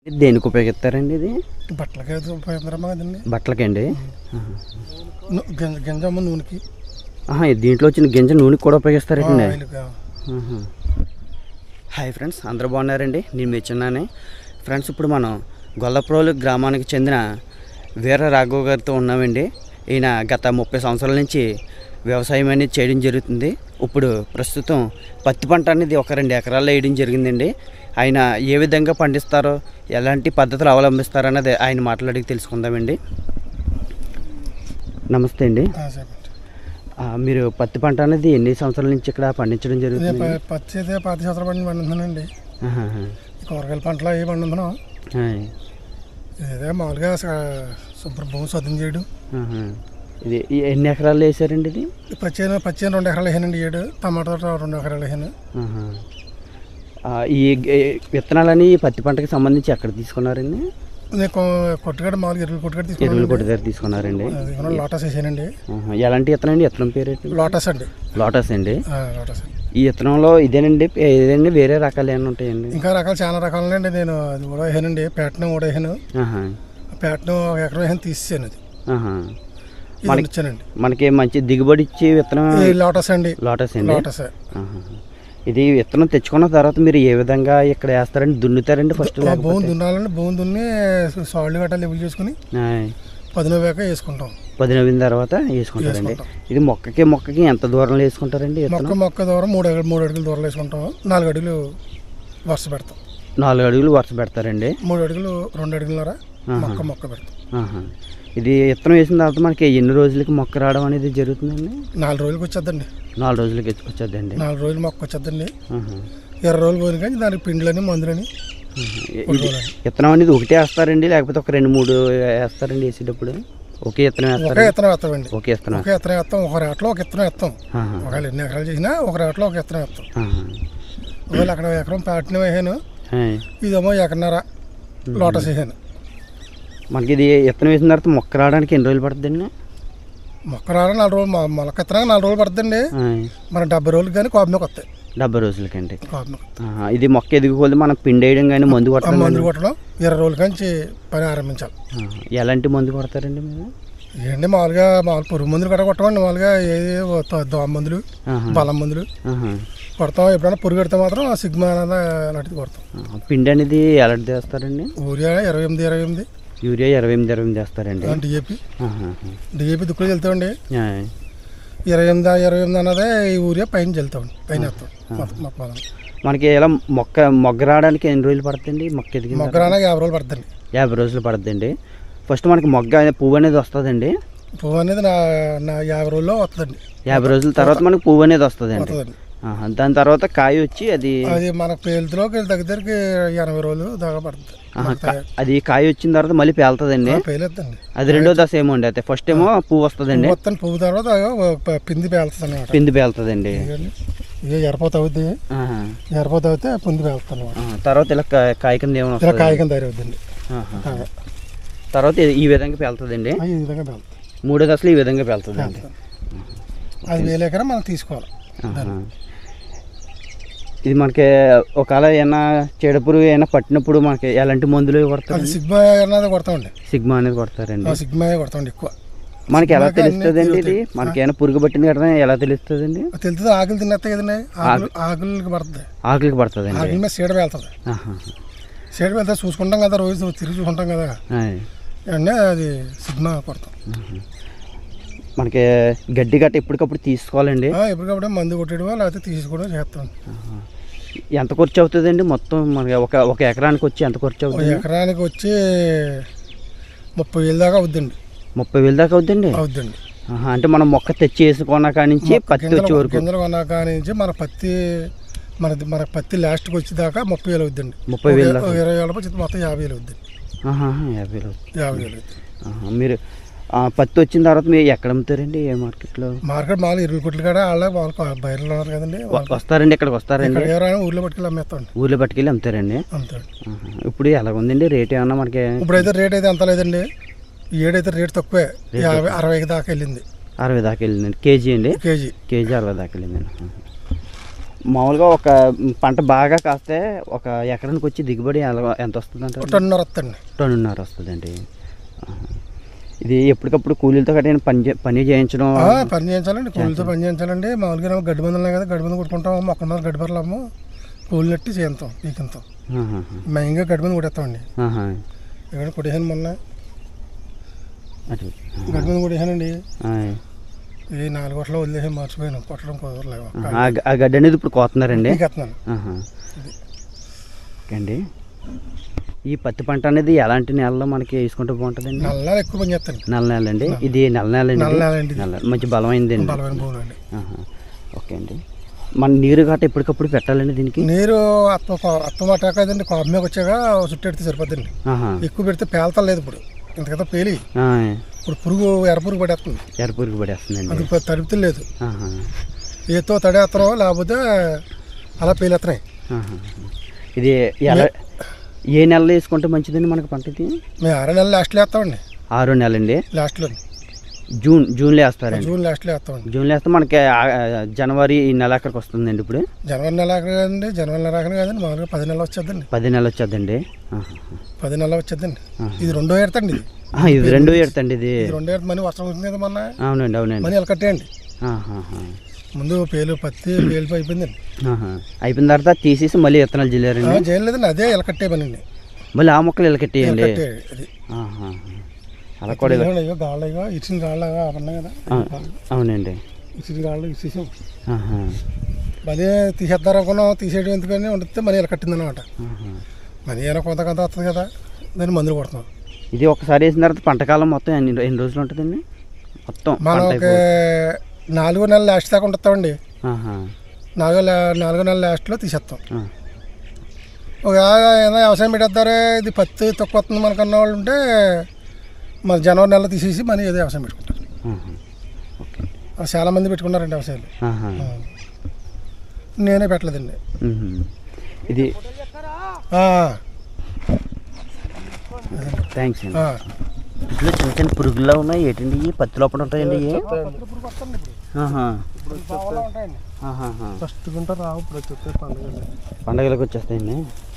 దేనికి ఉపయోగిస్తారండి ఇది? బట్టలకి ఉపయోగిస్తారమ్మా కదండి. బట్టలకండి. గింజమ్మ నూనెకి. దీంట్లో వచ్చిన గింజ నూనెకి కూడా ఉపయోగిస్తారండి. హాయ్ ఫ్రెండ్స్, అందరూ బాగున్నారండి? నేను మెచ్చున్నానే. ఫ్రెండ్స్, ఇప్పుడు మనం గొల్లప్రోలు గ్రామానికి చెందిన వీర రాఘవ గారితో ఉన్నామండి. ఈయన గత 30 సంవత్సరాల నుంచి వ్యవసాయం అనేది చేయడం జరుగుతుంది. ఇప్పుడు ప్రస్తుతం పత్తి పంట అనేది ఒక 2 ఎకరాల్లో వేయడం జరిగిందండి. ఆయన ఏ విధంగా పండిస్తారో, ఎలాంటి పద్ధతులు అవలంబిస్తారో అన్నది ఆయన మాట్లాడి తెలుసుకుందామండి. నమస్తే అండి. మీరు పత్తి పంట అనేది ఎన్ని సంవత్సరాల నుంచి ఇక్కడ పండించడం జరుగుతుంది? పత్తి అయితే 10 సంవత్సరాలు పండుతున్నానండి. కూరగాయల పంటలు అవి పండుతున్నాం. ఇదే మామూలుగా భూమి సొంతం చేయడం. ఇది ఎన్ని ఎకరాలు వేసారండి? ఇది పచ్చి 2 ఎకరాలు వేసానండి. 7 టమాటా 2 ఎకరాలు వేసాను. ఈ విత్తనాలని పత్తి పంటకి సంబంధించి ఎక్కడ తీసుకున్నారండి? కొట్టుగడ మామూలుగా ఎరువులు కొట్టు తీసుకున్నారండి. లోటస్ వేసానండి. ఎలాంటి విత్తనం అండి? విత్తనం పేరు లోటస్ అండి. లోటస్ అండి. ఈ విత్తనంలో ఇదేనండి, ఇదేండి వేరే రకాలు ఏమైనా ఉంటాయండి? ఇంకా రకాలు చాలా రకాలండి. నేను అది కూడా వేసానండి. పేటను కూడా వేసాను. పేటను 1 ఎకరం వేసాను, తీసేసాను. అది మనకి మంచి దిగుబడి ఇచ్చే విత్తనం లోటస్ అండి. లోటస్ అండి. లోటస్. ఇది విత్తనం తెచ్చుకున్న తర్వాత మీరు ఏ విధంగా ఇక్కడ వేస్తారండి? దున్నుతారండి ఫస్ట్? భూమి దున్నాలండి. భూమి దున్ని సాల్ట్ గట్ట లెవెల్ చేసుకుని 10 నవ్వాక వేసుకుంటాం. 10 నవ్విన తర్వాత వేసుకుంటారండి. ఇది మొక్కకి ఎంత దూరంలో వేసుకుంటారండి? మొక్క దూరం 3 అడుగుల దూరంలో వేసుకుంటాం. 4 అడుగులు వరుస పెడతాం. 4 అడుగులు వరుస పెడతారండి. 3 అడుగులు 2 అడుగులన్నర మొక్క పెడతాం. ఇది విత్తనం వేసిన తర్వాత మనకి ఎన్ని రోజులకి మొక్క రావడం అనేది జరుగుతుందండి? 4 రోజులకి వచ్చేద్దండి. 4 రోజులకి వచ్చేద్దండి. 4 రోజులు మొక్క వచ్చేద్దండి. 20 రోజులు పోయిన కానీ దానికి పిండిలని మందులని. విత్తనం అనేది ఒకటే వేస్తారండి, లేకపోతే ఒక 2-3 వేస్తారండి? వేసేటప్పుడు ఒకే విత్తనం వేస్తారు? ఒకే విత్తనం వేస్తామండి. ఒకే విత్తనం వేస్తాం. ఒక రేట్లో ఒక విత్తనం వేస్తాం. ఒకవేళ ఎన్ని ఎకరాలు చేసినా ఒక రేట్లో ఒక విత్తనం వేస్తాం. ఒకవేళ అక్కడ ఎకరం ప్యాట్ని వేసాను, ఇదేమో 1.5 ఎకరం లోటస్ వేసాను. మనకి ఇది విత్తనం వేసిన తర్వాత మొక్క రావడానికి ఎన్ని రోజులు పడుతుందండి? మొక్క రావడానికి 4 రోజులు, మొలక ఎత్తడానికి 4 రోజులు పడుతుందండి. మన 70 రోజులకి కానీ కాపు మొక్క వస్తాయి. 70 రోజులకండి. ఇది మొక్క ఎదిగిపోతే మనం పిండి వేయడం కానీ మందు కొట్టడం 20 రోజుల నుంచి పని ఆరంభించాలి. ఎలాంటి మందు కొడతారండి మీరు? ఏంటి మామూలుగా పురుగు మందులు కూడా కొట్టమండి. మామూలుగా దోమ మందులు, బలం మందులు కొడతాం. ఎప్పుడైనా పురుగు పెడితే మాత్రం సిగ్మా అలాంటిది కొడతాం. పిండి అనేది ఎలాంటిది వేస్తారండి? యూరియా 28 యూరియా 28 వేస్తారండి. డిఏపి దుక్కులు వెళ్తామండి. 28 అన్నదే యూరియా పైన వెళ్తామండి. పైన వేస్తాం. మనకి ఇలా మొగ్గ రావడానికి ఎన్ని రోజులు పడుతుంది? మొగ్గ రావడానికి 50 రోజులు పడుతుంది. 50 రోజులు పడుతుందండి. ఫస్ట్ మనకి పువ్వు అనేది వస్తుందండి. పువ్వు అనేది నా 50 రోజుల్లో వస్తుందండి. 50 రోజుల తర్వాత మనకి పువ్వు అనేది వస్తుందండి. దాని తర్వాత కాయ వచ్చి అది మన పేలుతులోకి దగ్గరికి 80 రోజులు దాకా పడుతుంది. అది కాయ వచ్చిన తర్వాత మళ్ళీ పేలుతుందండి. పేలుతుందండి. అది 2వ దశ ఏమో అండి. అయితే ఫస్ట్ ఏమో పువ్వు వస్తుందండి. మొత్తం పువ్వు తర్వాత పిండి పేలుతుంది. పిండి పేలుతుందండి. ఎరపోత అవుద్ది. ఎరపోత అవుతే పిండి పేలుతుంది. తర్వాత ఇలా కాయ కింద ఏమో కాయ కింద తయారవుద్దండి. తర్వాత ఈ విధంగా పేలుతుందండి. ఈ విధంగా పేలుతుంది. 3వ దశలో ఈ విధంగా పేలుతుందండి. అది వేలేకర మనం తీసుకోవాలి. ఇది మనకి ఒకవేళ ఏమైనా చెడపురుగు ఏమైనా పట్టినప్పుడు మనకి ఎలాంటి మందులు కొడతారు? సిగ్మా అనేది కొడతామండి. సిగ్మా అనేది కొడతారండి. సిగ్మా కొడతామండి ఎక్కువ. మనకి ఎలా తెలుస్తుంది అండి ఇది? మనకి ఏమైనా పురుగు పట్టింది కదా ఎలా తెలుస్తుంది అండి? తెలుస్తుంది. ఆకులు తినేస్తాయి కదండి. ఆకులకి పడుతుంది. ఆకులకి పడుతుంది అండి. ఆకుల మీద సీడ వెళ్తుంది. సీడ వెళ్తే చూసుకుంటాం కదా, రోజు తిరిగి చూసుకుంటాం కదా. అంటే అది సిగ్మా కొడతాం. మనకి గడ్డి గట్ట ఎప్పటికప్పుడు తీసుకోవాలండి. ఎప్పటికప్పుడు మందు కొట్టడం లేకపోతే తీసుకోవడం చేస్తాం. ఎంత ఖర్చు అవుతుందండి మొత్తం మనకి ఒక ఎకరానికి వచ్చి ఎంత ఖర్చు అవుతుంది? ఎకరానికి వచ్చి 30,000 దాకా అవుద్దండి. 30,000 దాకా అవుద్దండి. అంటే మనం మొక్క తెచ్చి వేసుకున్న కాడి నుంచి పత్తి వచ్చే వరకు, గింజలు కొన్న కాడి నుంచి మన పత్తి లాస్ట్కి వచ్చేదాకా 30,000 అవుద్దండి. 30,000 20,000 మొత్తం 50,000 అవుద్దండి. 50,000. మీరు పత్తి వచ్చిన తర్వాత మీరు ఎక్కడ అమ్ముతారండి? ఏ మార్కెట్లో? మార్కెట్ మామూలు ఇరువుల కొట్లు కూడా వాళ్ళు బయటలో ఉన్నారు కదండి. వస్తారండి ఇక్కడికి వస్తారండి. ఊర్లో పట్టుకెళ్ళి అమ్మేస్తాండి. ఊర్లో పట్టుకెళ్ళి అమ్ముతారండి. ఇప్పుడు ఎలాగుందండి రేట్ ఏమన్నా మనకి? ఇప్పుడైతే రేట్ అయితే అంత లేదండి. ఈ ఏడైతే రేట్ తక్కువే. 60 దాకా వెళ్ళింది. 60 దాకా వెళ్ళిందండి. కేజీ అండి? కేజీ 60 దాకా వెళ్ళిందండి. మామూలుగా ఒక పంట బాగా కాస్తే ఒక ఎకరానికి వచ్చి దిగుబడి ఎంత వస్తుంది అంటే? 1.5 వస్తుంది. 2.5 వస్తుందండి. ఇది ఎప్పటికప్పుడు కూలీలతో కట్టిన పని చేయించడం? పని చేయించాలండి, కూలీలతో పని చేయించాలండి. మామూలుగా గడ్డి మందులు కదా, గడ్డి మందు కొట్టుకుంటాం, మొక్కల మీద గడ్డి పరలేము, కూలీలు నెట్టి చేస్తాం, పీకంతాం. మెయిన్గా గడ్డి మందు కొట్టేస్తామండి. ఇక్కడ కొట్టేసాను మొన్న, గడ్డి మందు కొట్టేసానండి. ఇది 4 వర్షాలు వదిలేసి మర్చిపోయాను, కొట్టడం కుదరలేదు. ఆ గడ్డి అనేది ఇప్పుడు కోతున్నారండి? పీకేస్తున్నాను. ఓకే అండి. ఈ పత్తి పంట అనేది ఎలాంటి నెలలో మనకి వేసుకుంటే బాగుంటుందండి? నల్ల నెల ఎక్కువ పని చేస్తాను. నల్ల నెల అండి. ఇది నల్ల నెల అండి. నల్ల మంచి బలమైందండి. బలమైన భూమి అండి. ఓకే అండి. మన నీరు గట్ట ఎప్పటికప్పుడు పెట్టాలండి దీనికి? నీరు అత్తమాట కదండి, కాపు మీద వచ్చాక చుట్టూ పెడితే సరిపోద్దండి. ఎక్కువ పెడితే పేలతలేదు. ఇప్పుడు ఇంతకదా పేలి ఇప్పుడు పురుగు ఎర్రపురుగు పడేస్తుంది. ఎర్రపురుగు పడేస్తుందండి. అది తడిపితే లేదు, ఏతో తడేస్తారో లేకపోతే అలా పేలేస్తున్నాయి. ఇది ఎలా ఏ నెలలో వేసుకుంటే మంచిదండి మనకి పంట? ఇది మేము 6 నెలలు లాస్ట్లో వేస్తామండి. 6 నెలండి? లాస్ట్లో జూన్లో వేస్తారండి? జూన్ లాస్ట్లో వేస్తామండి. జూన్లో వేస్తే మనకి జనవరి ఈ నెలాఖరికి వస్తుందండి. ఇప్పుడు జనవరి నెలాఖరు కదండి, జనవరి నెలాఖరు కదండి, మామూలుగా 10 నెలలు వచ్చేద్దండి. 10 నెలలు వచ్చేద్దండి. 10 నెలలు వచ్చేద్దండి. ఇది 2వ ఏడతండి. ఇది 2వ ఏడతండి. ఇది 2వ ఏడత మనీ వర్షం వచ్చింది కదా మొన్న. అవునండి, అవునండి. మనీ ఎలకట్టేయండి. ముందు పత్తి పేలిపి అయిపోయిందండి. అయిపోయిన తర్వాత తీసేసి మళ్ళీ విత్తనాలు జల్లారండి? చేయలేదండి, అదే ఎలకట్టే పనండి. మళ్ళీ ఆ మొక్కలు ఎలకట్టేయండి? అది అలా కూడా గాళ్ళగా ఇచ్చిన గాళ్ళగా ఉన్నాయి కదా. అవునండి, ఇచ్చిన గాళ్ళు ఇచ్చేసాం. మళ్ళీ తీసేద్దారు అనుకున్నాం, తీసేయడం ఎందుకని వండితే మనీ ఎలకట్టింది అనమాట. మనీ అయినా కొంత వస్తుంది కదా, దాన్ని మందులు కొడుతున్నాం. ఇది ఒకసారి వేసిన తర్వాత పంటకాలం మొత్తం ఎన్ని రోజులు ఉంటుందండి మొత్తం? మనకి 4 నెలల లాస్ట్ దాకా ఉంటుందండి. 4 నెలల లాస్ట్లో తీసేస్తాం. ఏదైనా వ్యవసాయం పెట్టేస్తారే, ఇది పత్తి తక్కువ వస్తుంది మనకన్న వాళ్ళు ఉంటే మన జనవరి నెలలో తీసేసి మన ఏదో వ్యవసాయం పెట్టుకుంటారు. చాలా మంది పెట్టుకున్నారండి వ్యవసాయాలు. నేనే పెట్టలేదండి. ఇది థ్యాంక్స్ అండి. ఇట్లా చిన్న చిన్న పురుగుల్లో ఉన్నాయి ఏంటండి? ఈ పత్తి లోపల ఉంటాయండి? ఫస్ట్ రావు, ఇప్పుడు పండగలకు వచ్చేస్తాయండి.